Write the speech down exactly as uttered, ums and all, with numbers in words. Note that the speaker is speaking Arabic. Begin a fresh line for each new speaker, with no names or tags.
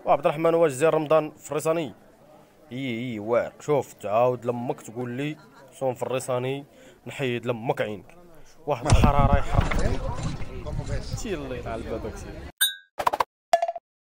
وعبد الرحمن واش زين رمضان في الريساني؟ اي اي واعر. شوف تعاود لامك تقول لي صوم في الريساني نحيد لامك عينك. واحد الحراره يحرق. تي الله يلعن باباك سيدي.